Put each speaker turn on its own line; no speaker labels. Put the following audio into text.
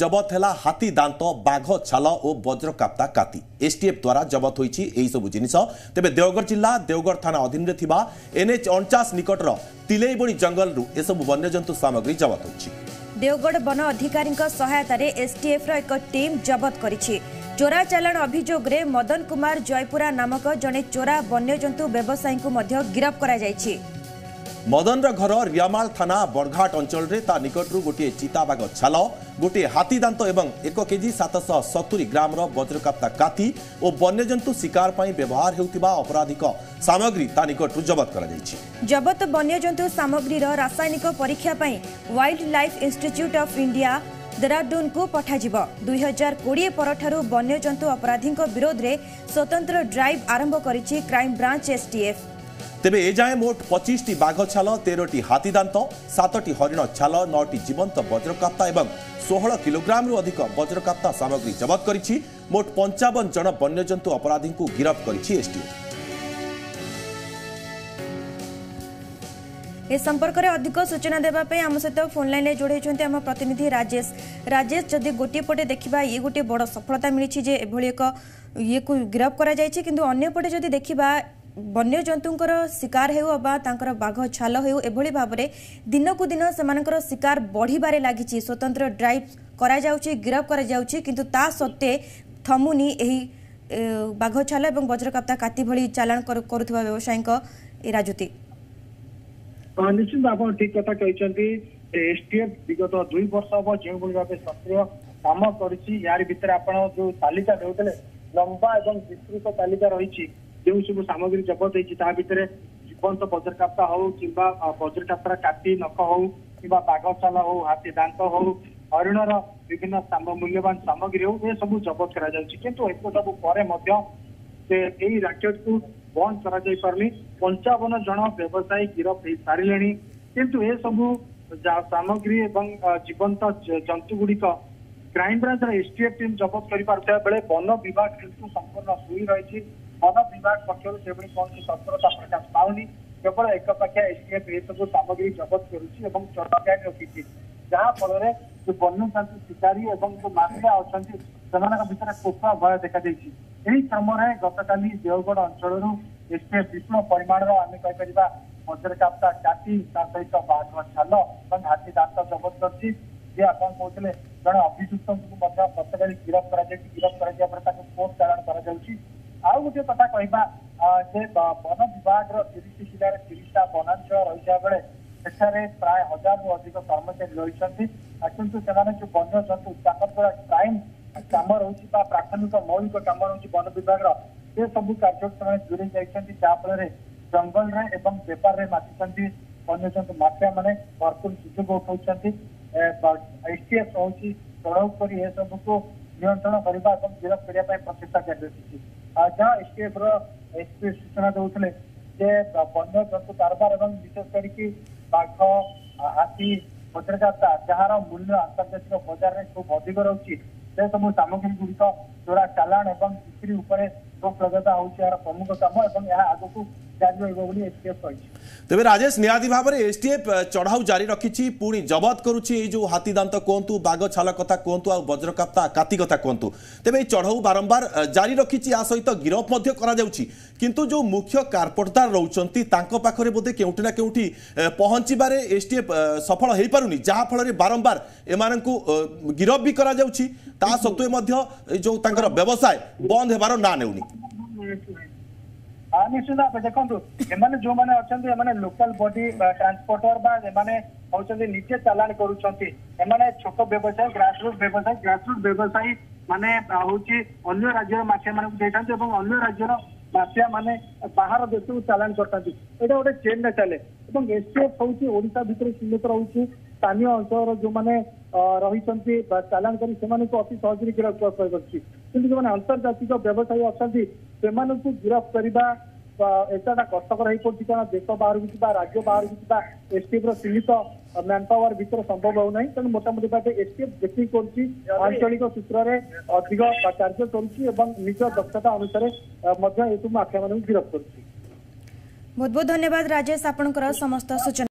जबत है हाथी दांत बाघ छाल और वज्रकाप्ता काती एसटीएफ द्वारा जबत होई सब जिनिस। तेबे देवगढ़ जिला देवगढ़ थाना अधीन रे थिबा NH 49 निकटर तिलेबणी जंगल रु एसबु वन्यजंतु सामग्री जबत होछि।
देवगढ़ वन अधिकारी सहायता एसटीएफ एक टीम जबत करिछि। चोरा चालाण अभियोग रे मदन कुमार जयपुरा नामक जने चोरा वन्यजंतु व्यवसायी को मध्य गिरफ्त करा जायछि।
मदन घर रियामाल थाना बरघाट अंचल रे ता निकटरू गोटे चिताबाघ छाल गोटे हाथी दांत एवं 1 केजी 770 ग्राम वज्रकाप्ता काती और वन्यजंतु शिकार पर व्यवहार हेउतिबा आपराधिक सामग्री ता निकटरू जबत करा जायछि।
जबत वन्यजंतु सामग्री रासायनिक परीक्षा पर wild life institute of India Dehradun को पठाजिब। 2020 परठारु वन्यजंतु अपराधी विरोध में स्वतंत्र ड्राइव आरंभ करिछि क्राइम ब्रांच एसटीएफ।
तेबे एजाए मोट 25टी बाघ छाल 13टी हाथी दांत 7टी हरिण छाल 9टी जीवंत वज्रकाप्ता एवं 16 किलोग्राम रु अधिक वज्रकाप्ता सामग्री जबत करिछि। मोट 55 जन वन्यजंतु अपराधी को गिरफ्त करिछि एसटीएफ।
ए संपर्क में अधिक सूचना देवाई आम सहित फोन लाइन में जोड़े आम प्रतिनिधि राजेश जदि गोटे पटे देखा ये गोटे बड़ सफलता मिली जे एभली एक ये को गिरफ्त करा जायछि, किंतु अन्य पटे जदि देखा वन्यजंतुंकर शिकार हेउ बाघ छाल हेउ एभली भाव में दिन को दिन से शिकार बढ़िबारे लागिछि। स्वतंत्र ड्राइव करा जाउछि, गिरफ्त करा जाउछि, किंतु ता सत्ते थमुनी एही बाघ छाल एवं वज्रकाप्ता काती भली चालाण करुथबा व्यवसायी राजुति।
निश्चित आप ठीक कथा कहते एसटीएफ विगत 2 वर्ष हम जो भाव सक्रिय काम कर भितर आप जो तालिका देते लंबा और विस्तृत तालिका रही जो सब सामग्री जबत होती जीवंत वज्रकाप्ता हो कि वज्रकाप्तार काटी नख हो कि बाघ छाल हो हाथी दांत हो हरिणर विभिन्न मूल्यवान सामग्री हो ये सब जबत कर सब राकेट को बंद कर 55 जन व्यवसायी गिरफ्त हो सारे किंतु ये सब सामग्री एवं जीवंत जंतु गुड़िक क्राइम ब्रांच एसटीएफ टीम जबत कर बेले वन विभाग किंतु संपूर्ण शुई रही। वन विभाग पक्षर से कौन तत्परता प्रकाश पाऊनी केवल एक पाखिया एसटीएफ ये सब सामग्री जबत कर रखी जहाँफल जो वन्यजंतु शिकारी और जो माफिया अच्छा से कोपा भय देखा यही क्रम गतकाली देवगढ़ अंचल एसटीएफ विपुल परिमाण आम कहीपर वज्रकाप्ता काटी सहित बाघ छाल और हाथी दांत जबत कर आप कहते जड़े अभियुक्त गतकाली गिरफ्त कर कोर्ट चालाण कर आउ गोटे कथा कहवा वन विभाग 30 जिले 30टा वनांचल रही बेले सेठारे प्राय 1000 रु अधिक कर्मचारी रही किंतु से जो वन्यजंतु द्वारा क्राइम काम रही प्राथमिक मौलिक काम रही वन विभाग से सब कार्य दूरे जाती जहाँफल जंगल में एवं बेपार में माति वन्यजंतु माफिया मैंने भरपूर सुजोग उठाऊँच। एसटीएफ हूँ चढ़ाऊ कर सबको नियंत्रण करने और गिरफ्त करने प्रचेषा जारी रखी जहाँ एसटीएफ एसपी सूचना देते वन्यजंतु कारबार और विशेषकर बाघ हाथी वज्रकाप्ता जार मूल्य अंतर्जातिक बजार में खूब अधिक रही से सब सामग्री गुड़िक चोरा चालाण और बिक्री उपर रोक लगाता हूँ यार प्रमुख काम और आगक जारी रही एसटीएफ कही।
तेबे राजेश निहाती भाव में एसटीएफ चढ़ाऊ जारी रखी पुणी जबत करुच्ची जो हाथी दांत कहतु बाघ छाल कथा कहतु आ वज्रकाप्ता काती कथा कहतु तेबे चढ़ाऊ बारंबार जारी रखी आ सहित गिरफ्त किंतु जो मुख्य कारपोटदार रोचंती तांको पाखरे बोधे केउटी ना केउटी पहुंचीबारे एसटीएफ सफल हो पारुनी जहाँफल बारंबार एमानंकु गिरफ्त भी करा जाउछि ता सत्वे मध्य जो तांकर व्यवसाय बंद हेबार ना नेउनी।
निश्चित भाव देखो जो मैंने अच्छा लोकल बॉडी ट्रांसपोर्टर हूँ निजे चालाण करें छोट व्यवसायी ग्रासरूट व्यवसायी माने हूँ अन्य राज्य माफिया मान अन्य राज्यर माफिया माने बाहर देश को चालाण करते गोटे चेन में चले एसटीएफ हूँ ओडिशा भितर सीमित रही स्थानीय अंचल जो मैंने रही चालाण कर अति सहज गिरफ्त कर जो अंतर्जातिक व्यवसायी अच्छा से गिरफ्त करने एटा कष्टकर हो पड़ी कारण देश बाहर को राज्य बाहर को एसटीएफ सीमित मैन पावर भितर संभव होना तेणु मोटामोटी भाव एसटीएफ देखिए करंचलिक सूत्र में अधिक कार्य कर दक्षता अनुसार आखिया गिरफ्त कर।
बहुत बहुत धन्यवाद राजेश आपनकर समस्त सूचना।